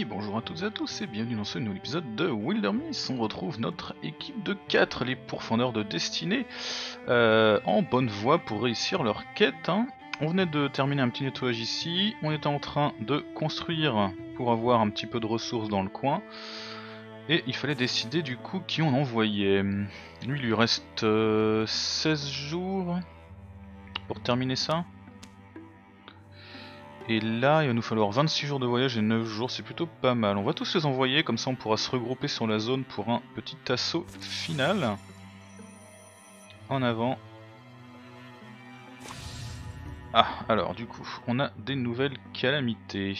Et bonjour à toutes et à tous et bienvenue dans ce nouvel épisode de Wildermyth. On retrouve notre équipe de 4, les pourfendeurs de destinée, en bonne voie pour réussir leur quête. On venait de terminer un petit nettoyage ici, on était en train de construire pour avoir un petit peu de ressources dans le coin. Et il fallait décider du coup qui on envoyait. Lui, il lui reste 16 jours pour terminer ça. Et là, il va nous falloir 26 jours de voyage et 9 jours, c'est plutôt pas mal. On va tous les envoyer, comme ça on pourra se regrouper sur la zone pour un petit assaut final. En avant. Ah, alors du coup, on a des nouvelles calamités.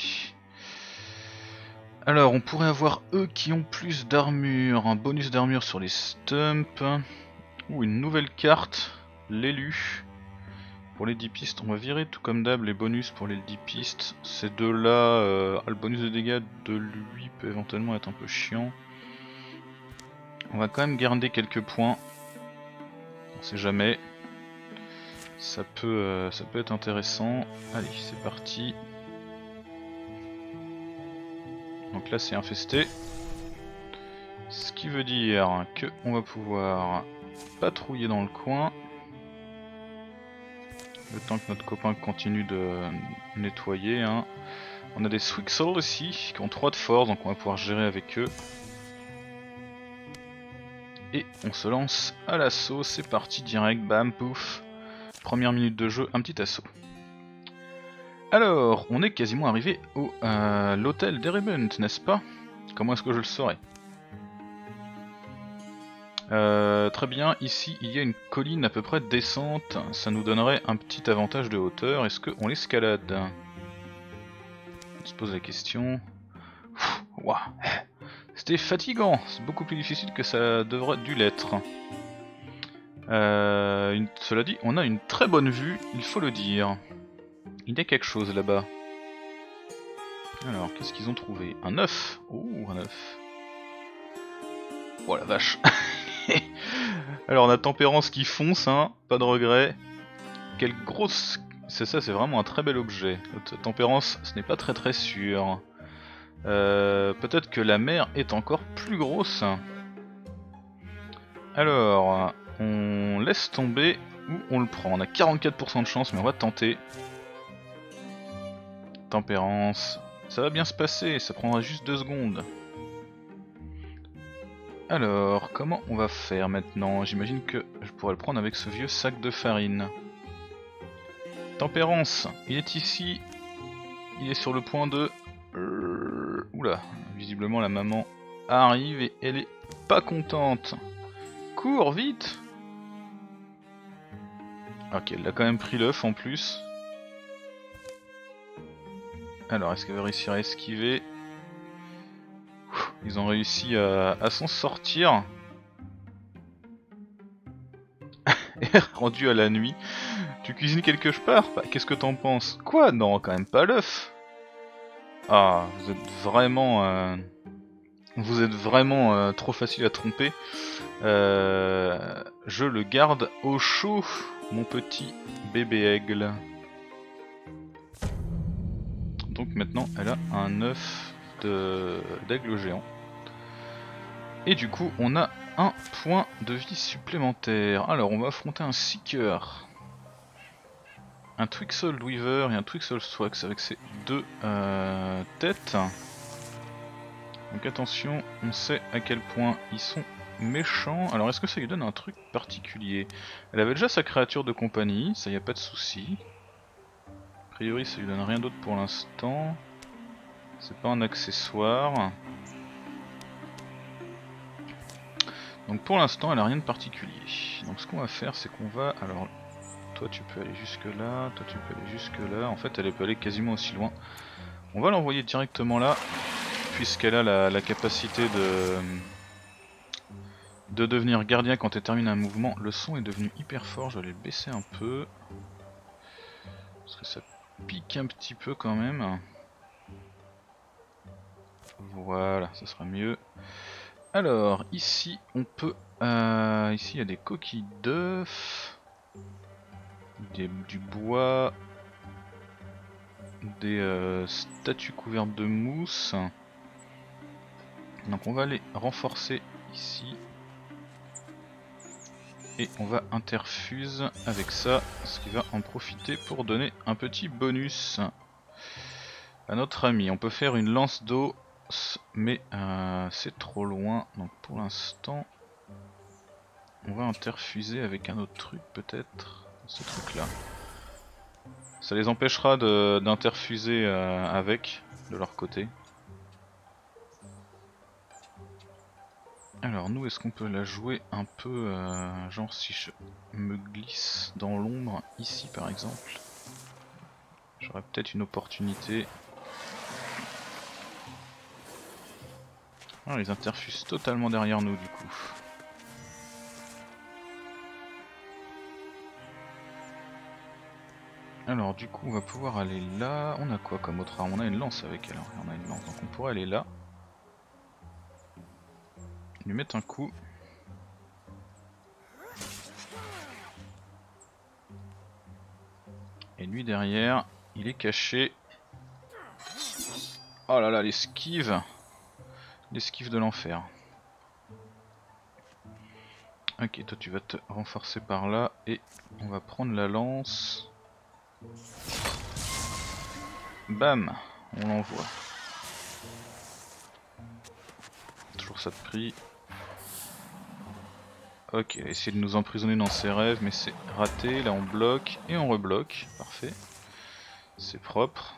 Alors, on pourrait avoir eux qui ont plus d'armure, un bonus d'armure sur les stumps, ou une nouvelle carte, l'élu. Pour les 10 pistes, on va virer tout comme d'hab les bonus pour les 10 pistes. Ces deux-là, le bonus de dégâts de lui peut éventuellement être un peu chiant. On va quand même garder quelques points. On sait jamais. Ça peut être intéressant. Allez, c'est parti. Donc là, c'est infesté. Ce qui veut dire que on va pouvoir patrouiller dans le coin. Le temps que notre copain continue de nettoyer. On a des Swixels ici qui ont 3 de force, donc on va pouvoir gérer avec eux. Et on se lance à l'assaut, c'est parti direct, bam, pouf. Première minute de jeu, un petit assaut. Alors, on est quasiment arrivé au l'hôtel d'Erebent, n'est-ce pas? Comment est-ce que je le saurais? Très bien, ici il y a une colline à peu près descente, ça nous donnerait un petit avantage de hauteur, est-ce qu'on l'escalade? On se pose la question. Waouh, c'était fatigant, c'est beaucoup plus difficile que ça devrait dû l'être. Cela dit, on a une très bonne vue, il faut le dire. Il y a quelque chose là-bas. Alors, qu'est-ce qu'ils ont trouvé? Un œuf. Oh, un œuf. Oh la vache. Alors, on a Tempérance qui fonce, pas de regret. Quelle grosse... C'est ça, c'est vraiment un très bel objet. Notre Tempérance, ce n'est pas très sûr. Peut-être que la mer est encore plus grosse. Alors, on laisse tomber ou on le prend. On a 44% de chance, mais on va tenter. Tempérance. Ça va bien se passer, ça prendra juste 2 secondes. Alors, comment on va faire maintenant? J'imagine que je pourrais le prendre avec ce vieux sac de farine. Tempérance, il est ici. Il est sur le point de... Oula, visiblement la maman arrive et elle est pas contente. Cours, vite! Ok, elle a quand même pris l'œuf en plus. Alors, est-ce qu'elle va réussir à esquiver? Ils ont réussi à s'en sortir. Et rendu à la nuit. Tu cuisines quelque part? Bah, qu'est-ce que t'en penses? Quoi? Non, quand même pas l'œuf. Ah, vous êtes vraiment trop facile à tromper. Je le garde au chaud, mon petit bébé aigle. Donc maintenant, elle a un œuf d'aigle géant. Et du coup, on a un point de vie supplémentaire. Alors, on va affronter un Seeker, un Twixel Weaver et un Twixel Swax avec ces deux têtes. Donc attention, on sait à quel point ils sont méchants. Alors est-ce que ça lui donne un truc particulier? Elle avait déjà sa créature de compagnie, ça y a pas de souci. A priori ça lui donne rien d'autre pour l'instant. C'est pas un accessoire. Donc pour l'instant elle a rien de particulier. Donc ce qu'on va faire c'est qu'on va... Alors toi tu peux aller jusque là, toi tu peux aller jusque là. En fait elle peut aller quasiment aussi loin. On va l'envoyer directement là, puisqu'elle a la capacité de devenir gardien quand elle termine un mouvement. Le son est devenu hyper fort, je vais le baisser un peu. Parce que ça pique un petit peu quand même. Voilà, ça sera mieux. Alors, ici on peut... ici il y a des coquilles d'œufs, du bois, des statues couvertes de mousse. Donc on va les renforcer ici. Et on va interfuse avec ça, ce qui va en profiter pour donner un petit bonus à notre ami. On peut faire une lance d'eau, mais c'est trop loin. Donc pour l'instant, on va interfuser avec un autre truc peut-être. Ce truc là. Ça les empêchera d'interfuser avec, de leur côté. Alors nous, est-ce qu'on peut la jouer un peu, genre si je me glisse dans l'ombre, ici par exemple. J'aurais peut-être une opportunité. Ah, ils interfusent totalement derrière nous du coup. Alors du coup on va pouvoir aller là. On a quoi comme autre arme? On a une lance avec elle. On a une lance, donc on pourrait aller là. Lui mettre un coup. Et lui derrière, il est caché. Oh là là, l'esquive. L'esquive de l'enfer. Ok, toi tu vas te renforcer par là et on va prendre la lance. Bam, on l'envoie. Toujours ça de prix. Ok, il a essayé de nous emprisonner dans ses rêves, mais c'est raté. Là on bloque et on rebloque. Parfait. C'est propre.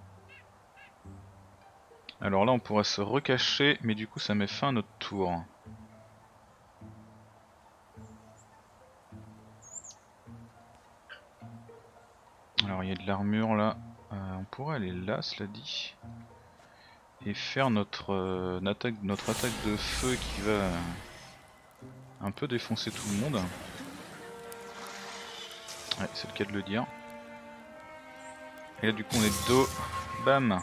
Alors là on pourrait se recacher, mais du coup ça met fin à notre tour. Alors il y a de l'armure là. On pourrait aller là, cela dit. Et faire notre attaque de feu qui va un peu défoncer tout le monde. Ouais, c'est le cas de le dire. Et là du coup on est de dos. Bam.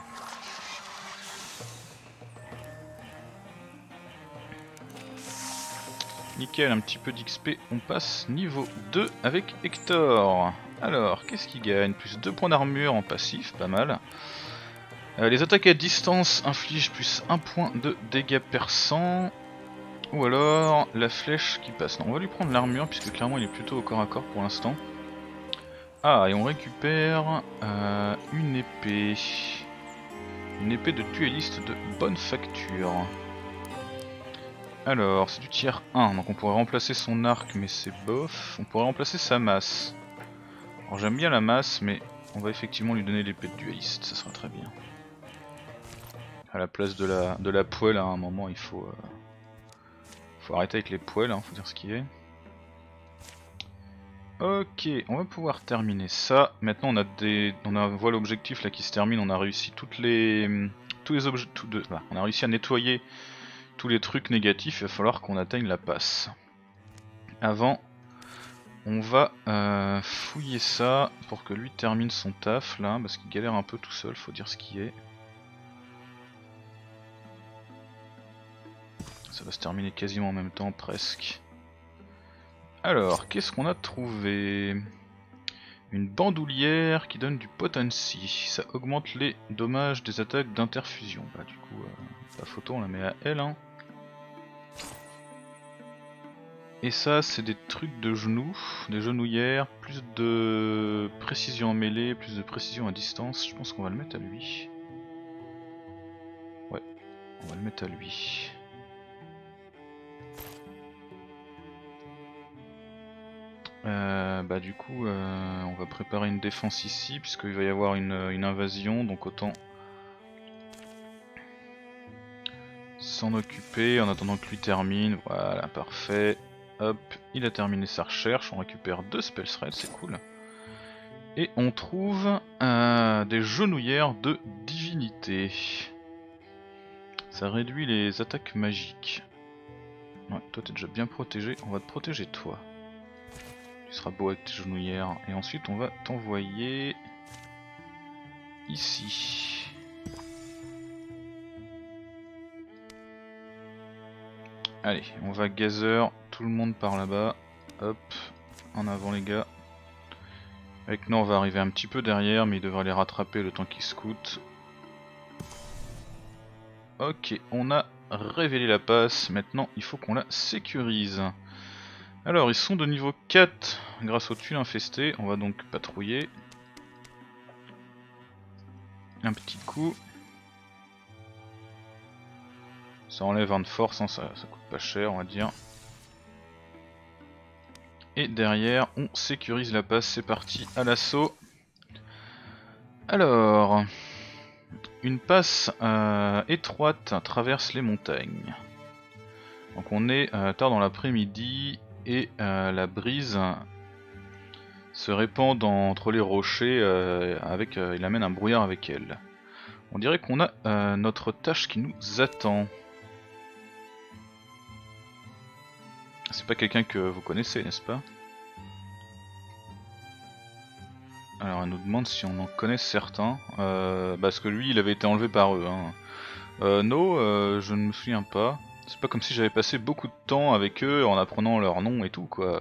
Nickel, un petit peu d'XP. On passe niveau 2 avec Hector. Alors, qu'est-ce qu'il gagne? Plus 2 points d'armure en passif, pas mal. Les attaques à distance infligent plus 1 point de dégâts perçants. Ou alors la flèche qui passe. Non, on va lui prendre l'armure puisque clairement il est plutôt au corps à corps pour l'instant. Ah, et on récupère une épée. Une épée de dueliste de bonne facture. Alors, c'est du tiers 1, donc on pourrait remplacer son arc, mais c'est bof. On pourrait remplacer sa masse. Alors j'aime bien la masse, mais on va effectivement lui donner l'épée de dueliste, ça sera très bien. À la place de la poêle, à un moment, il faut arrêter avec les poêles, hein, faut dire ce qui est. Ok, on va pouvoir terminer ça. Maintenant on voit l'objectif là qui se termine, on a réussi tous les objets, on a réussi à nettoyer tous les trucs négatifs, il va falloir qu'on atteigne la passe. Avant, on va fouiller ça pour que lui termine son taf là, parce qu'il galère un peu tout seul, faut dire ce qui est. Ça va se terminer quasiment en même temps, presque. Alors, qu'est-ce qu'on a trouvé? Une bandoulière qui donne du potency. Ça augmente les dommages des attaques d'interfusion. Bah du coup, la photo on la met à elle. Hein. Et ça, c'est des trucs de genoux, des genouillères, plus de précision en mêlée, plus de précision à distance. Je pense qu'on va le mettre à lui. Ouais, on va le mettre à lui. Bah du coup on va préparer une défense ici puisqu'il va y avoir une invasion, donc autant s'en occuper en attendant que lui termine. Voilà, parfait. Hop, il a terminé sa recherche, on récupère 2 spell threads, c'est cool. Et on trouve des genouillères de divinité. Ça réduit les attaques magiques. Ouais, toi t'es déjà bien protégé, on va te protéger toi. Tu seras beau avec tes genouillères. Et ensuite on va t'envoyer ici. Allez, on va gather tout le monde par là-bas. Hop, en avant les gars. Avec nous on va arriver un petit peu derrière, mais il devrait les rattraper le temps qu'ils scoutent. Ok, on a révélé la passe, maintenant il faut qu'on la sécurise. Alors ils sont de niveau 4 grâce aux tuiles infestées, on va donc patrouiller. Un petit coup. Ça enlève un de force, hein, ça coûte pas cher on va dire. Et derrière on sécurise la passe, c'est parti à l'assaut. Alors, une passe étroite traverse les montagnes. Donc on est tard dans l'après-midi et la brise se répand entre les rochers, il amène un brouillard avec elle. On dirait qu'on a notre tâche qui nous attend. C'est pas quelqu'un que vous connaissez, n'est-ce pas? Alors elle nous demande si on en connaît certains, parce que lui il avait été enlevé par eux. Hein. No, je ne me souviens pas. C'est pas comme si j'avais passé beaucoup de temps avec eux en apprenant leur nom et tout quoi.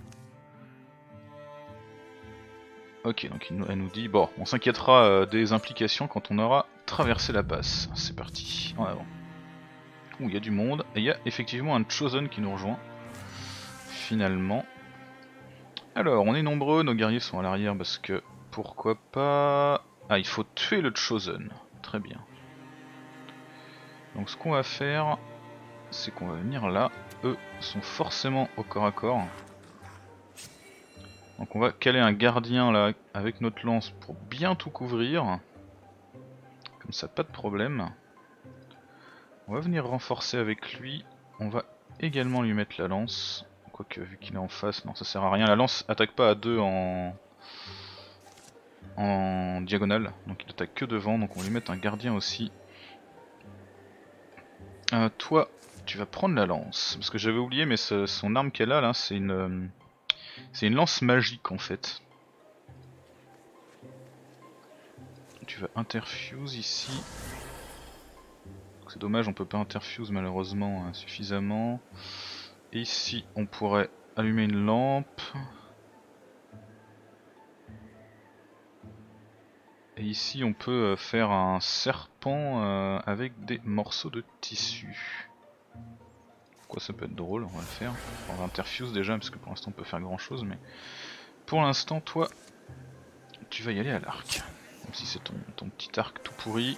Ok, donc elle nous dit, bon, on s'inquiétera des implications quand on aura traversé la passe. C'est parti, en avant. Ouh, il y a du monde, et il y a effectivement un Chosen qui nous rejoint. Finalement. Alors, on est nombreux, nos guerriers sont à l'arrière parce que, pourquoi pas... Ah, il faut tuer le Chosen. Très bien. Donc ce qu'on va faire, c'est qu'on va venir là. Eux sont forcément au corps à corps. Donc on va caler un gardien là avec notre lance pour bien tout couvrir. Comme ça, pas de problème. On va venir renforcer avec lui. On va également lui mettre la lance. Quoique vu qu'il est en face, non ça sert à rien. La lance attaque pas à deux en diagonale. Donc il attaque que devant. Donc on va lui mettre un gardien aussi. Toi, tu vas prendre la lance. Parce que j'avais oublié, mais son arme qu'elle a là, c'est une lance magique en fait. Tu vas interfuse ici. C'est dommage, on peut pas interfuse malheureusement suffisamment. Et ici, on pourrait allumer une lampe. Et ici, on peut faire un serpent avec des morceaux de tissu. Quoi, ça peut être drôle, on va le faire. On va interfuse déjà, parce que pour l'instant, on peut faire grand chose, mais pour l'instant, toi, tu vas y aller à l'arc. Même si c'est ton petit arc tout pourri.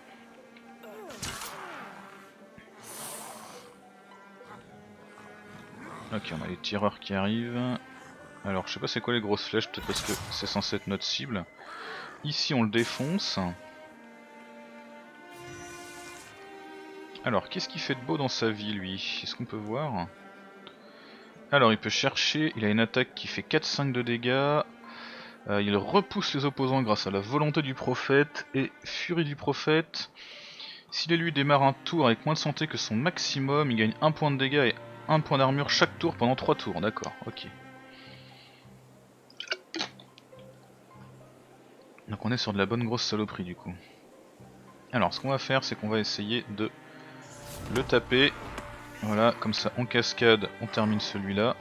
Ok, on a les tireurs qui arrivent. Alors, je sais pas c'est quoi les grosses flèches, peut-être parce que c'est censé être notre cible. Ici, on le défonce. Alors, qu'est-ce qu'il fait de beau dans sa vie, lui? Est-ce qu'on peut voir? Alors, il peut chercher, il a une attaque qui fait 4-5 de dégâts. Il repousse les opposants grâce à la volonté du prophète et furie du prophète. S'il lui démarre un tour avec moins de santé que son maximum, il gagne 1 point de dégâts et 1 point d'armure chaque tour pendant 3 tours. D'accord, ok. Donc on est sur de la bonne grosse saloperie du coup. Alors, ce qu'on va faire, c'est qu'on va essayer de le taper. Voilà, comme ça en cascade, on termine celui-là.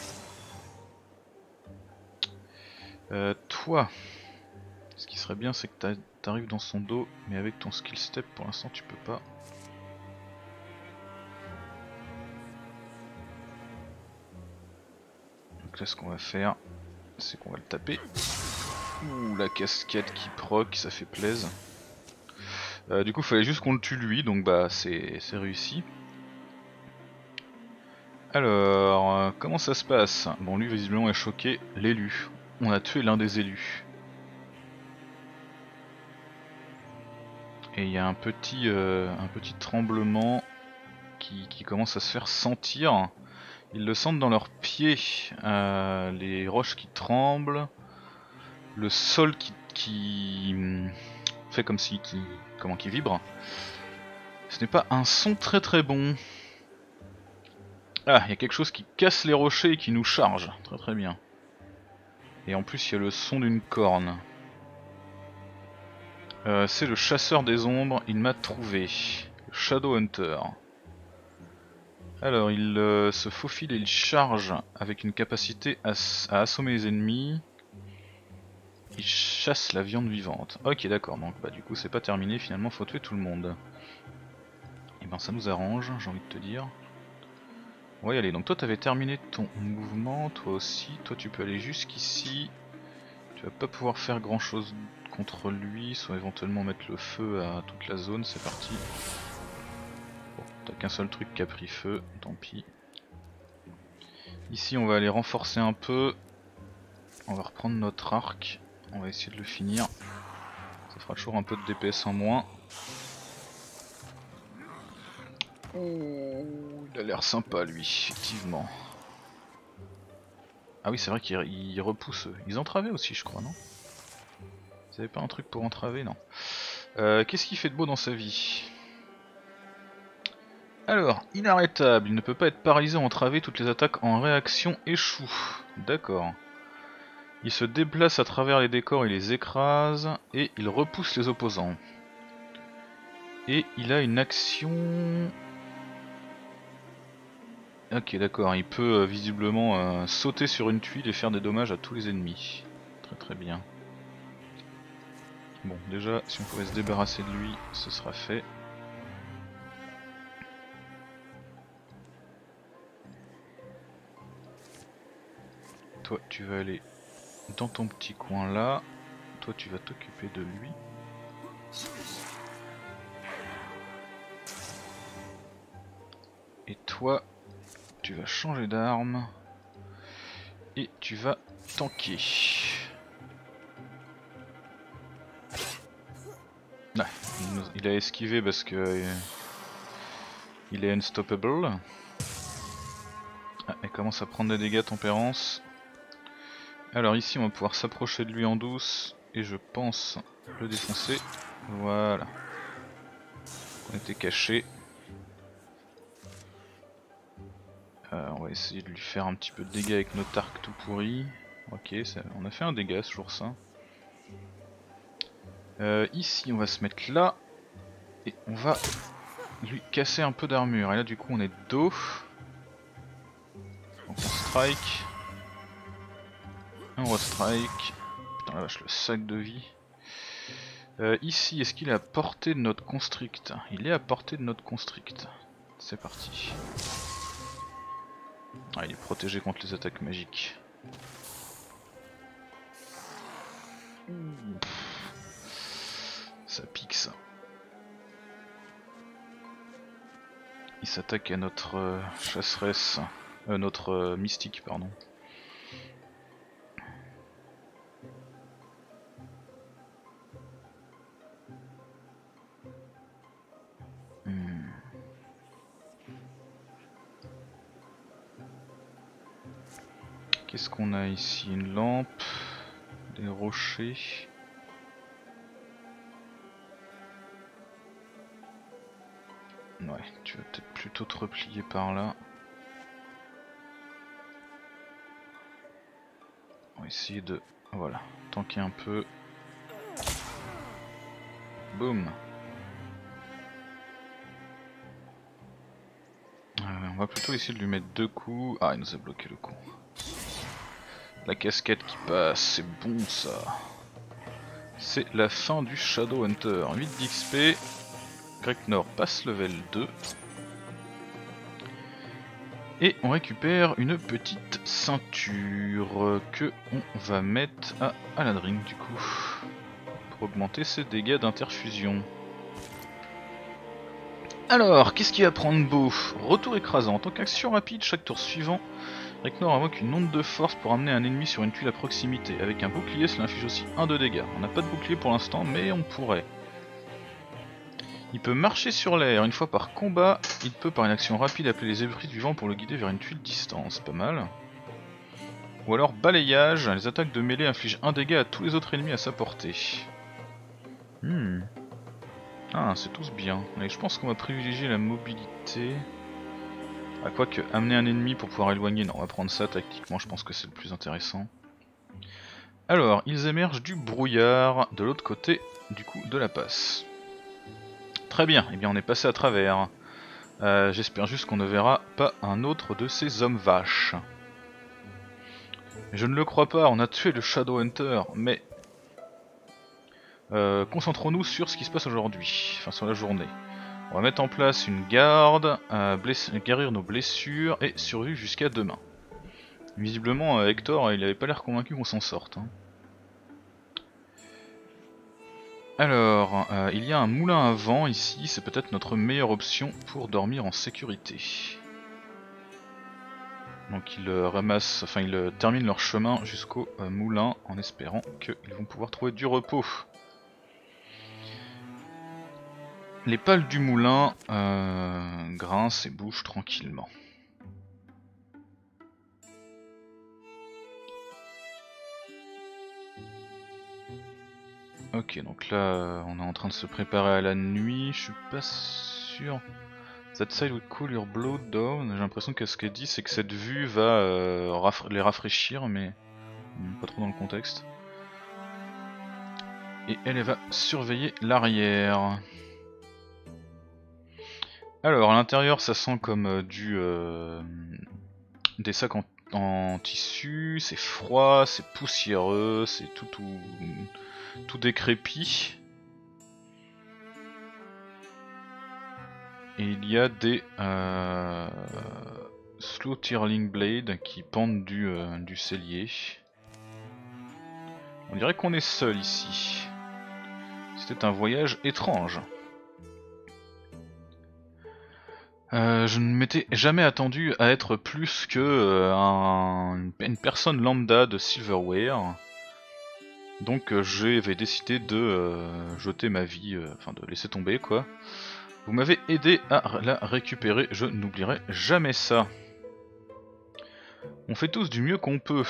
Toi, ce qui serait bien, c'est que t'arrives dans son dos, mais avec ton skill step, pour l'instant, tu peux pas. Donc là, ce qu'on va faire, c'est qu'on va le taper. Ouh, la cascade qui proc, ça fait plaisir. Du coup, il fallait juste qu'on le tue lui, donc bah c'est réussi. Alors, comment ça se passe? Bon, lui visiblement est choqué, l'élu. On a tué l'un des élus. Et il y a un petit tremblement qui commence à se faire sentir. Ils le sentent dans leurs pieds, les roches qui tremblent, le sol qui fait comme si qui vibre. Ce n'est pas un son très très bon. Ah, il y a quelque chose qui casse les rochers et qui nous charge. Très très bien. Et en plus, il y a le son d'une corne. C'est le chasseur des ombres, il m'a trouvé. Le Shadow Hunter. Alors, il se faufile et il charge avec une capacité à assommer les ennemis. Il chasse la viande vivante. Ok, d'accord, donc bah du coup c'est pas terminé, finalement faut tuer tout le monde. Et ben ben, ça nous arrange, j'ai envie de te dire. On va y aller. Donc toi t'avais terminé ton mouvement, toi aussi. Toi tu peux aller jusqu'ici. Tu vas pas pouvoir faire grand chose contre lui, soit éventuellement mettre le feu à toute la zone, c'est parti. Bon, t'as qu'un seul truc qui a pris feu, tant pis. Ici on va aller renforcer un peu. On va reprendre notre arc. On va essayer de le finir. Ça fera toujours un peu de DPS en moins. Oh, il a l'air sympa lui, effectivement. Ah oui c'est vrai qu'ils repoussent. Ils entravaient aussi je crois, non? Vous avez pas un truc pour entraver? Non. Qu'est-ce qu'il fait de beau dans sa vie? Alors, inarrêtable, il ne peut pas être paralysé ou entravé, toutes les attaques en réaction échouent. D'accord. Il se déplace à travers les décors, il les écrase, et il repousse les opposants. Et il a une action... Ok d'accord, il peut visiblement sauter sur une tuile et faire des dommages à tous les ennemis. Très très bien. Bon déjà, si on pouvait se débarrasser de lui, ce sera fait. Toi tu vas aller dans ton petit coin là. Toi tu vas t'occuper de lui. Et toi tu vas changer d'arme. Et tu vas tanker. Ah, il a esquivé parce que il est unstoppable. Ah, il commence à prendre des dégâts tempérance. Alors ici on va pouvoir s'approcher de lui en douce et je pense le défoncer. Voilà. On était caché. On va essayer de lui faire un petit peu de dégâts avec notre arc tout pourri. Ok, on a fait un dégât, c'est toujours ça. Ici on va se mettre là. Et on va lui casser un peu d'armure. Et là du coup on est dos. Donc on strike. On restrike. Putain la vache, le sac de vie. Ici, est-ce qu'il est à portée de notre constrict? Il est à portée de notre constrict. C'est parti. Ah, il est protégé contre les attaques magiques. Ça pique ça. Il s'attaque à notre chasseresse. Notre mystique, pardon. Qu'est-ce qu'on a ici? Une lampe, des rochers. Ouais, tu vas peut-être plutôt te replier par là. On va essayer de, voilà, tanker un peu. Boum. On va plutôt essayer de lui mettre 2 coups. Ah, il nous a bloqué le coup. La casquette qui passe, c'est bon ça. C'est la fin du Shadowhunter. 8 d'XP. Greknor passe level 2. Et on récupère une petite ceinture que on va mettre à Aladrin du coup. Pour augmenter ses dégâts d'interfusion. Alors, qu'est-ce qui va prendre beau? Retour écrasant. En tant qu'action rapide, chaque tour suivant, Greknor invoque une onde de force pour amener un ennemi sur une tuile à proximité. Avec un bouclier, cela inflige aussi 1 de dégâts. On n'a pas de bouclier pour l'instant, mais on pourrait. Il peut marcher sur l'air. Une fois par combat, il peut par une action rapide appeler les ébris du vent pour le guider vers une tuile distance. Pas mal. Ou alors balayage. Les attaques de mêlée infligent 1 dégât à tous les autres ennemis à sa portée. Ah, c'est tous bien. Allez, je pense qu'on va privilégier la mobilité. Ah, quoique, amener un ennemi pour pouvoir éloigner, non, on va prendre ça tactiquement, je pense que c'est le plus intéressant. Alors, ils émergent du brouillard de l'autre côté, du coup, de la passe. Très bien, eh bien on est passé à travers. J'espère juste qu'on ne verra pas un autre de ces hommes vaches. Je ne le crois pas, on a tué le Shadowhunter, mais... concentrons-nous sur ce qui se passe aujourd'hui, enfin sur la journée. On va mettre en place une garde, guérir nos blessures et survivre jusqu'à demain. Visiblement, Hector, il avait pas l'air convaincu qu'on s'en sorte. Hein. Alors, il y a un moulin à vent ici, c'est peut-être notre meilleure option pour dormir en sécurité. Donc ils ils terminent leur chemin jusqu'au moulin en espérant qu'ils vont pouvoir trouver du repos. Les pales du moulin grincent et bougent tranquillement. Ok, donc là on est en train de se préparer à la nuit, je suis pas sûr. That side would cool your blood down. J'ai l'impression que ce qu'elle dit c'est que cette vue va les rafraîchir, mais pas trop dans le contexte. Et elle va surveiller l'arrière. Alors à l'intérieur ça sent comme des sacs en tissu, c'est froid, c'est poussiéreux, c'est tout décrépit. Et il y a des slow tirling blade qui pendent du cellier. On dirait qu'on est seul ici. C'était un voyage étrange. Je ne m'étais jamais attendu à être plus que une personne lambda de Silverware. Donc j'avais décidé de jeter ma vie, enfin de laisser tomber quoi. Vous m'avez aidé à la récupérer, je n'oublierai jamais ça. On fait tous du mieux qu'on peut.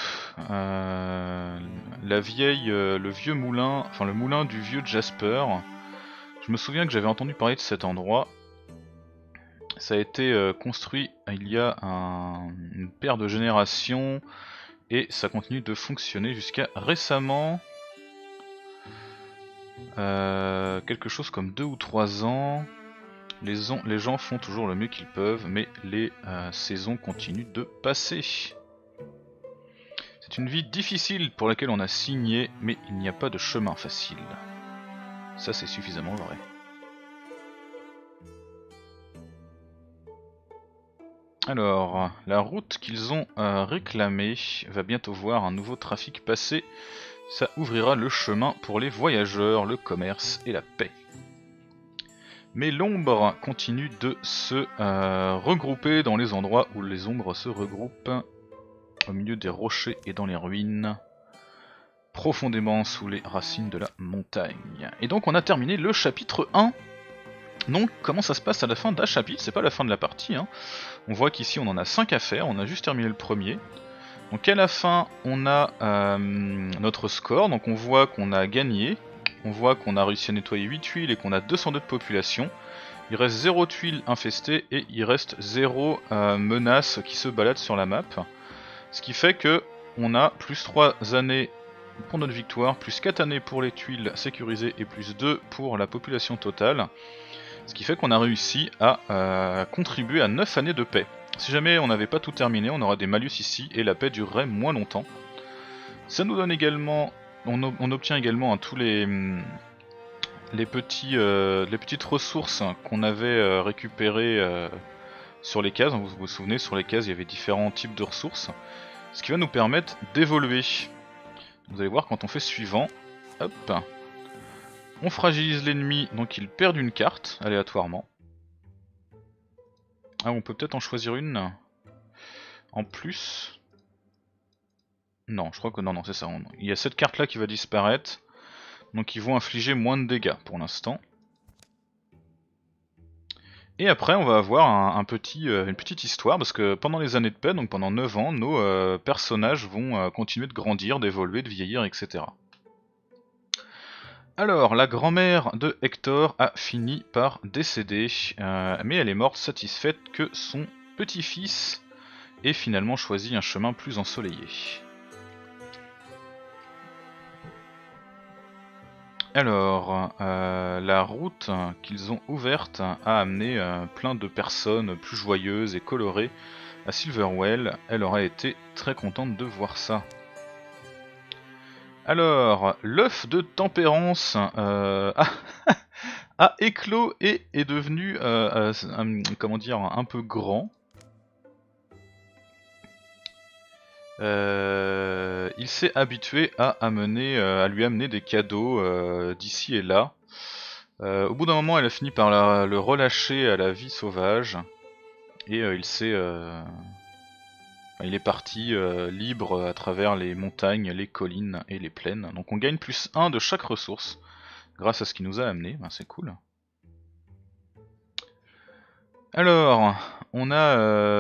Le vieux moulin, enfin le moulin du vieux Jasper. Je me souviens que j'avais entendu parler de cet endroit. Ça a été construit il y a une paire de générations et ça continue de fonctionner jusqu'à récemment. Quelque chose comme 2 ou 3 ans. Les gens font toujours le mieux qu'ils peuvent, mais les saisons continuent de passer. C'est une vie difficile pour laquelle on a signé, mais il n'y a pas de chemin facile. Ça c'est suffisamment vrai. Alors, la route qu'ils ont réclamée va bientôt voir un nouveau trafic passer. Ça ouvrira le chemin pour les voyageurs, le commerce et la paix. Mais l'ombre continue de se regrouper dans les endroits où les ombres se regroupent, au milieu des rochers et dans les ruines, profondément sous les racines de la montagne. Et donc on a terminé le chapitre 1. Donc comment ça se passe à la fin d'un chapitre? C'est pas la fin de la partie, hein. On voit qu'ici on en a 5 à faire, on a juste terminé le premier. Donc à la fin on a notre score, donc on voit qu'on a gagné, on voit qu'on a réussi à nettoyer 8 tuiles et qu'on a 202 de population. Il reste 0 tuiles infestées et il reste 0 menaces qui se baladent sur la map. Ce qui fait que on a plus 3 années pour notre victoire, plus 4 années pour les tuiles sécurisées et plus 2 pour la population totale. Ce qui fait qu'on a réussi à contribuer à 9 années de paix. Si jamais on n'avait pas tout terminé, on aurait des malus ici et la paix durerait moins longtemps. Ça nous donne également, on obtient également tous les petites ressources qu'on avait récupérées sur les cases. Vous vous souvenez, sur les cases il y avait différents types de ressources. Ce qui va nous permettre d'évoluer. Vous allez voir quand on fait suivant, hop, on fragilise l'ennemi, donc il perd une carte aléatoirement. Ah, on peut peut-être en choisir une en plus. Non, je crois que non, c'est ça. Il y a cette carte là qui va disparaître. Donc ils vont infliger moins de dégâts pour l'instant. Et après on va avoir une petite histoire, parce que pendant les années de paix, donc pendant 9 ans, nos personnages vont continuer de grandir, d'évoluer, de vieillir, etc. Alors, la grand-mère de Hector a fini par décéder, mais elle est morte satisfaite que son petit-fils ait finalement choisi un chemin plus ensoleillé. Alors, la route qu'ils ont ouverte a amené plein de personnes plus joyeuses et colorées à Silverwell. Elle aurait été très contente de voir ça. Alors, l'œuf de tempérance a a éclos et est devenu, comment dire, un peu grand. Il s'est habitué à lui amener des cadeaux d'ici et là. Au bout d'un moment, elle a fini par le relâcher à la vie sauvage et il est parti libre à travers les montagnes, les collines et les plaines. Donc on gagne +1 de chaque ressource grâce à ce qu'il nous a amené. Ben, c'est cool. Alors, on a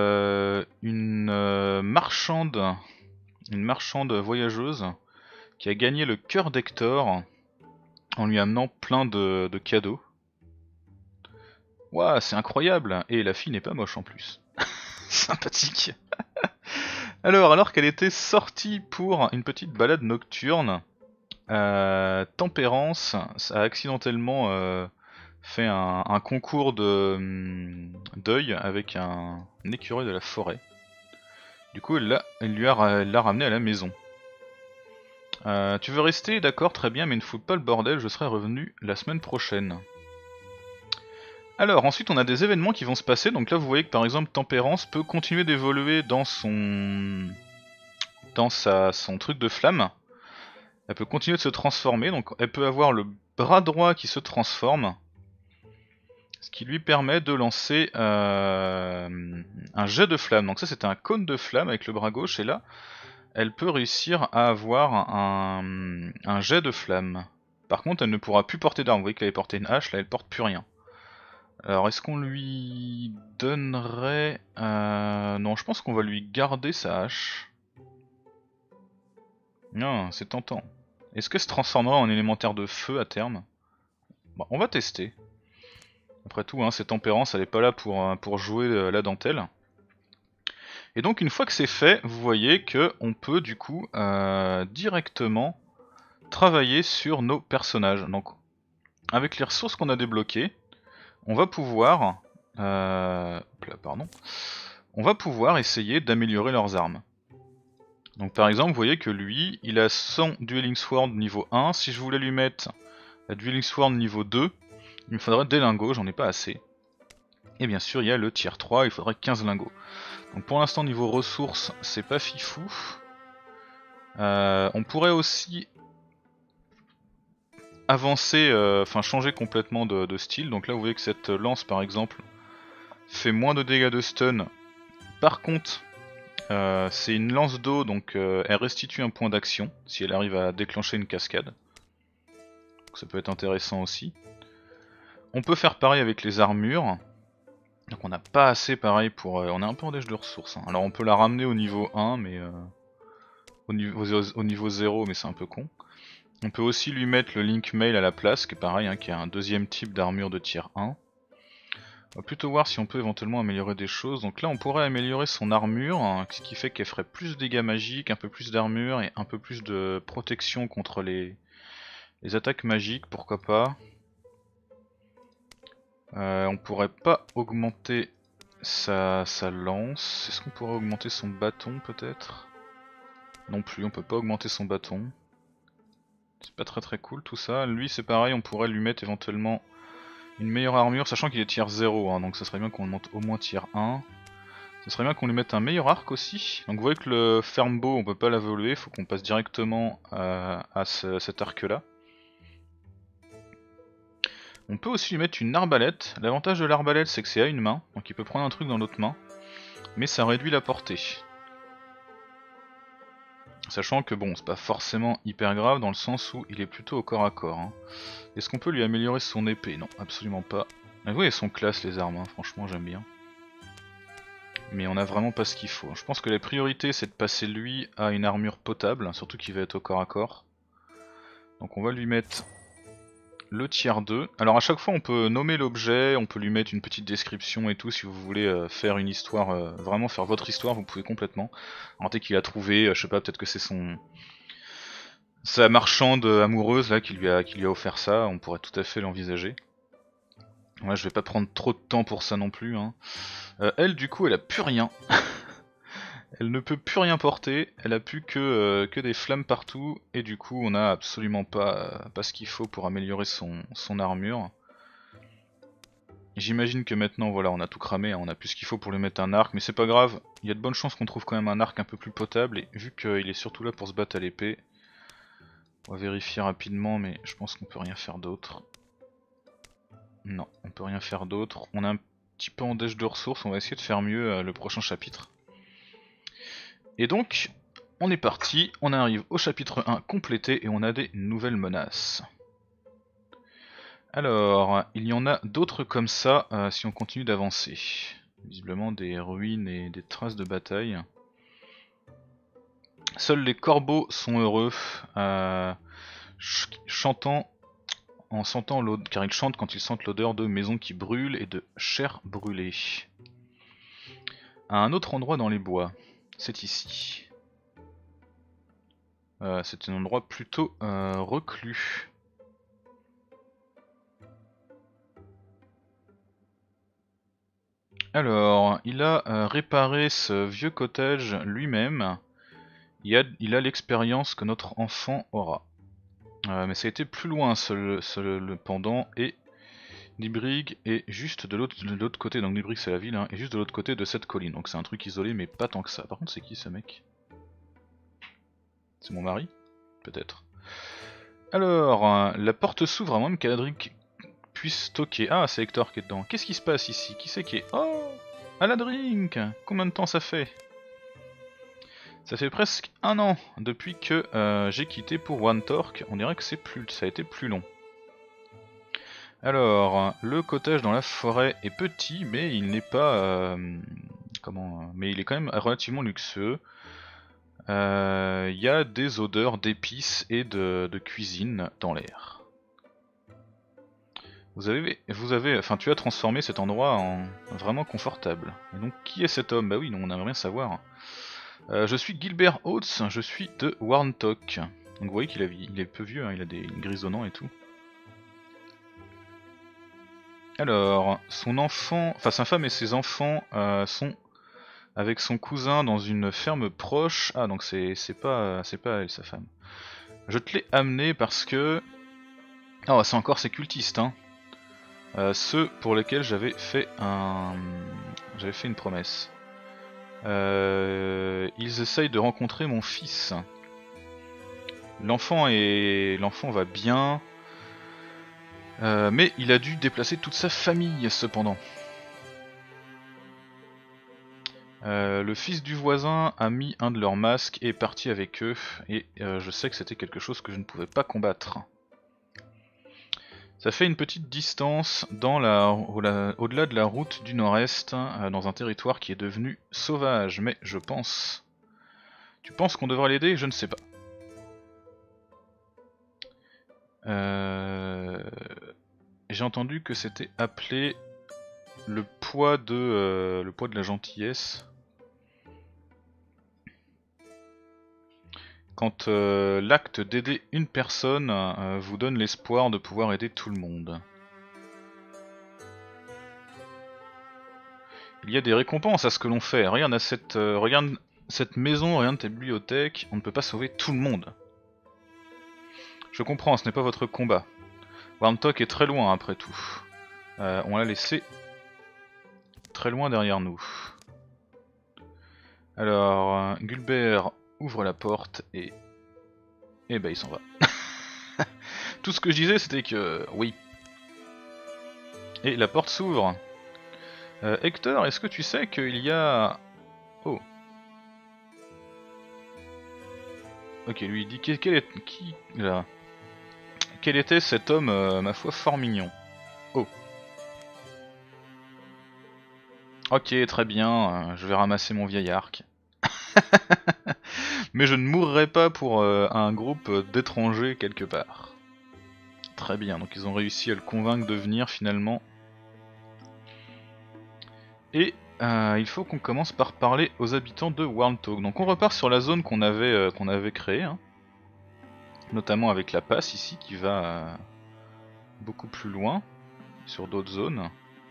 une marchande voyageuse qui a gagné le cœur d'Hector en lui amenant plein de cadeaux. Waouh, c'est incroyable! Et la fille n'est pas moche en plus. Sympathique. Alors qu'elle était sortie pour une petite balade nocturne, Tempérance a accidentellement fait un concours d'œil avec un écureuil de la forêt. Du coup, elle l'a ramené à la maison. Tu veux rester? D'accord, très bien, mais ne fous pas le bordel, je serai revenu la semaine prochaine. Alors, ensuite on a des événements qui vont se passer, donc là vous voyez que par exemple Tempérance peut continuer d'évoluer dans son truc de flamme. Elle peut continuer de se transformer, donc elle peut avoir le bras droit qui se transforme, ce qui lui permet de lancer un jet de flamme. Donc ça c'était un cône de flamme avec le bras gauche, et là elle peut réussir à avoir un jet de flamme. Par contre elle ne pourra plus porter d'arme, vous voyez qu'elle avait porté une hache, là elle porte plus rien. Alors est-ce qu'on lui donnerait... Non, je pense qu'on va lui garder sa hache. Non, c'est tentant. Est-ce qu'elle se transformera en élémentaire de feu à terme? Bon, on va tester. Après tout, hein, c'est Tempérance, elle est pas là pour jouer la dentelle. Et donc une fois que c'est fait, vous voyez que on peut du coup directement travailler sur nos personnages. Donc avec les ressources qu'on a débloquées, on va pouvoir... pardon. On va pouvoir essayer d'améliorer leurs armes. Donc par exemple, vous voyez que lui, il a son Dueling Sword niveau 1. Si je voulais lui mettre la Dueling Sword niveau 2, il me faudrait des lingots, j'en ai pas assez. Et bien sûr, il y a le tier 3, il faudrait 15 lingots. Donc pour l'instant, niveau ressources, c'est pas fifou. On pourrait aussi avancer, enfin changer complètement de style. Donc là, vous voyez que cette lance, par exemple, fait moins de dégâts de stun. Par contre, c'est une lance d'eau, donc elle restitue un point d'action si elle arrive à déclencher une cascade. Donc ça peut être intéressant aussi. On peut faire pareil avec les armures. Donc on n'a pas assez pareil pour... on est un peu en déche de ressources. Hein. Alors on peut la ramener au niveau 1, mais... au niveau 0, mais c'est un peu con. On peut aussi lui mettre le Link Mail à la place, qui est pareil, hein, qui est un deuxième type d'armure de tier 1. On va plutôt voir si on peut éventuellement améliorer des choses. Donc là on pourrait améliorer son armure, hein, ce qui fait qu'elle ferait plus de dégâts magiques, un peu plus d'armure et un peu plus de protection contre les attaques magiques, pourquoi pas. On pourrait pas augmenter sa lance. Est-ce qu'on pourrait augmenter son bâton peut-être? Non plus, on peut pas augmenter son bâton. C'est pas très cool tout ça. Lui c'est pareil, on pourrait lui mettre éventuellement une meilleure armure, sachant qu'il est tier 0, hein, donc ça serait bien qu'on le monte au moins tier 1. Ça serait bien qu'on lui mette un meilleur arc aussi. Donc vous voyez que le ferme bow on peut pas l'évoluer, faut qu'on passe directement à cet arc là. On peut aussi lui mettre une arbalète. L'avantage de l'arbalète c'est que c'est à une main, donc il peut prendre un truc dans l'autre main, mais ça réduit la portée. Sachant que bon, c'est pas forcément hyper grave dans le sens où il est plutôt au corps à corps. Hein. Est-ce qu'on peut lui améliorer son épée? Non, absolument pas. Mais oui, elles sont classe les armes, hein. Franchement j'aime bien. Mais on a vraiment pas ce qu'il faut. Je pense que la priorité c'est de passer lui à une armure potable, surtout qu'il va être au corps à corps. Donc on va lui mettre le tier 2. Alors à chaque fois on peut nommer l'objet, on peut lui mettre une petite description et tout si vous voulez faire une histoire, vraiment faire votre histoire, vous pouvez complètement. Alors dès qu'il a trouvé, je sais pas, peut-être que c'est sa marchande amoureuse là qui lui a offert ça, on pourrait tout à fait l'envisager. Ouais, je vais pas prendre trop de temps pour ça non plus. Hein. Elle du coup elle a plus rien. Elle ne peut plus rien porter, elle a plus que des flammes partout, et du coup on a absolument pas ce qu'il faut pour améliorer son armure. J'imagine que maintenant voilà on a tout cramé, hein, on a plus ce qu'il faut pour lui mettre un arc, mais c'est pas grave, il y a de bonnes chances qu'on trouve quand même un arc un peu plus potable, et vu qu'il est surtout là pour se battre à l'épée, on va vérifier rapidement, mais je pense qu'on peut rien faire d'autre. Non, on peut rien faire d'autre, on a un petit peu en dèche de ressources, on va essayer de faire mieux le prochain chapitre. Et donc, on est parti, on arrive au chapitre 1 complété et on a des nouvelles menaces. Alors, il y en a d'autres comme ça si on continue d'avancer. Visiblement des ruines et des traces de bataille. Seuls les corbeaux sont heureux, chantant en sentant l'odeur, car ils chantent quand ils sentent l'odeur de maisons qui brûlent et de chair brûlée. À un autre endroit dans les bois, c'est ici. C'est un endroit plutôt reclus. Alors, il a réparé ce vieux cottage lui-même. Il a l'expérience que notre enfant aura. Mais ça a été plus loin le pendant, et Nibrig est juste de l'autre côté. Donc Nibrig c'est la ville, hein, et juste de l'autre côté de cette colline. Donc c'est un truc isolé mais pas tant que ça. Par contre c'est qui ce mec? C'est mon mari? Peut-être. Alors, la porte s'ouvre à moins qu'Aladric puisse toquer. Ah, c'est Hector qui est dedans. Qu'est-ce qui se passe ici? Qui c'est qui est... Oh, Aladric! Combien de temps ça fait? Ça fait presque un an depuis que j'ai quitté pour Wantork. On dirait que ça a été plus long. Alors, le cottage dans la forêt est petit, mais il n'est pas... mais il est quand même relativement luxueux. Il y a des odeurs d'épices et de cuisine dans l'air. Tu as transformé cet endroit en vraiment confortable. Et donc, qui est cet homme? Bah oui, on aimerait bien savoir. Je suis Gilbert Oates, je suis de Warntok. Donc vous voyez qu'il est peu vieux, hein, il a des grisonnants et tout. Alors, sa femme et ses enfants sont avec son cousin dans une ferme proche. Ah donc c'est pas elle, sa femme. Je te l'ai amené parce que... Ah c'est encore ces cultistes, hein. Ceux pour lesquels j'avais fait une promesse. Ils essayent de rencontrer mon fils. L'enfant va bien, mais il a dû déplacer toute sa famille cependant. Le fils du voisin a mis un de leurs masques et est parti avec eux, et je sais que c'était quelque chose que je ne pouvais pas combattre. Ça fait une petite distance au-delà de la route du nord-est, dans un territoire qui est devenu sauvage, mais je pense... Tu penses qu'on devrait l'aider? Je ne sais pas. J'ai entendu que c'était appelé le poids de la gentillesse. Quand l'acte d'aider une personne vous donne l'espoir de pouvoir aider tout le monde. Il y a des récompenses à ce que l'on fait. Regarde cette maison, regarde tes bibliothèques, on ne peut pas sauver tout le monde. Je comprends, ce n'est pas votre combat. Warntok est très loin après tout. On l'a laissé très loin derrière nous. Alors, Gulbert ouvre la porte et... Eh ben il s'en va. Tout ce que je disais c'était que... Oui. Et la porte s'ouvre. Hector, est-ce que tu sais qu'il y a... Oh. Ok, lui il dit quel était cet homme, ma foi, fort mignon. Oh. Ok, très bien, je vais ramasser mon vieil arc. Mais je ne mourrai pas pour un groupe d'étrangers quelque part. Très bien, donc ils ont réussi à le convaincre de venir finalement. Et il faut qu'on commence par parler aux habitants de Warntok. Donc on repart sur la zone qu'on avait créée, hein. Notamment avec la passe ici qui va beaucoup plus loin, sur d'autres zones.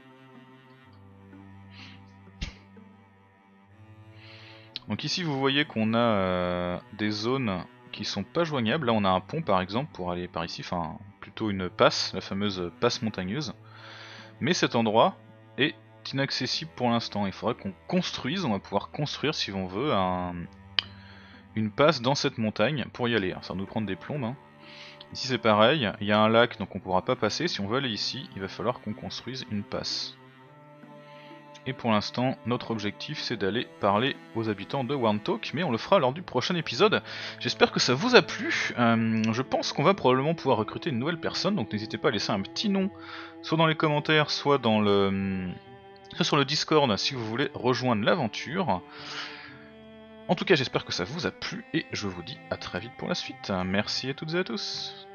Donc ici vous voyez qu'on a des zones qui sont pas joignables. Là on a un pont par exemple pour aller par ici, enfin plutôt une passe, la fameuse passe montagneuse. Mais cet endroit est inaccessible pour l'instant. Il faudrait qu'on construise, on va pouvoir construire si on veut une passe dans cette montagne pour y aller. Alors, ça va nous prendre des plombes. Hein. Ici c'est pareil, il y a un lac donc on pourra pas passer. Si on veut aller ici, il va falloir qu'on construise une passe. Et pour l'instant, notre objectif c'est d'aller parler aux habitants de Werntalk, mais on le fera lors du prochain épisode. J'espère que ça vous a plu. Je pense qu'on va probablement pouvoir recruter une nouvelle personne, donc n'hésitez pas à laisser un petit nom, soit dans les commentaires, soit sur le Discord si vous voulez rejoindre l'aventure. En tout cas, j'espère que ça vous a plu et je vous dis à très vite pour la suite. Merci à toutes et à tous.